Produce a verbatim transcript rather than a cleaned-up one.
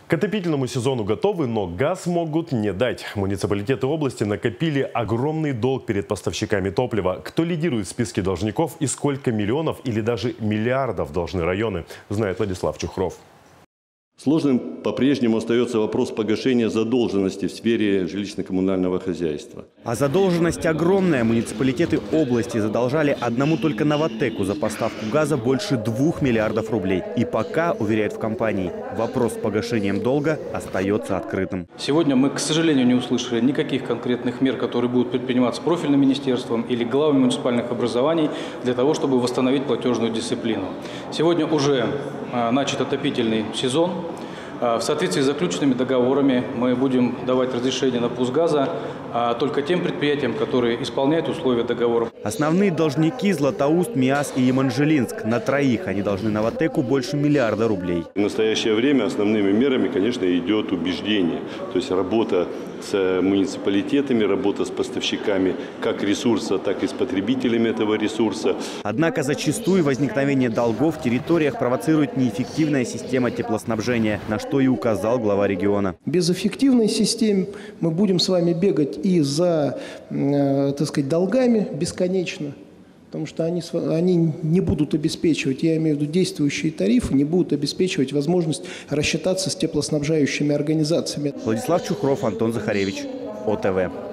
К отопительному сезону готовы, но газ могут не дать. Муниципалитеты области накопили огромный долг перед поставщиками топлива. Кто лидирует в списке должников и сколько миллионов или даже миллиардов должны районы, знает Владислав Чухров. Сложным по-прежнему остается вопрос погашения задолженности в сфере жилищно-коммунального хозяйства. А задолженность огромная. Муниципалитеты области задолжали одному только Новатэку за поставку газа больше двух миллиардов рублей. И пока, уверяют в компании, вопрос с погашением долга остается открытым. Сегодня мы, к сожалению, не услышали никаких конкретных мер, которые будут предприниматься профильным министерством или главами муниципальных образований для того, чтобы восстановить платежную дисциплину. Сегодня уже начат отопительный сезон. В соответствии с заключенными договорами мы будем давать разрешение на пуск газа только тем предприятиям, которые исполняют условия договоров. Основные должники – Златоуст, Миас и Еманжелинск. На троих они должны Новатэку больше миллиарда рублей. В настоящее время основными мерами, конечно, идет убеждение. То есть работа с муниципалитетами, работа с поставщиками как ресурса, так и с потребителями этого ресурса. Однако зачастую возникновение долгов в территориях провоцирует неэффективная система теплоснабжения, на что и указал глава региона. Без эффективной системы мы будем с вами бегать и за, э, так сказать, долгами бесконечно, потому что они, они не будут обеспечивать, я имею в виду действующие тарифы, не будут обеспечивать возможность рассчитаться с теплоснабжающими организациями. Владислав Чухров, Антон Захаревич, О Т В.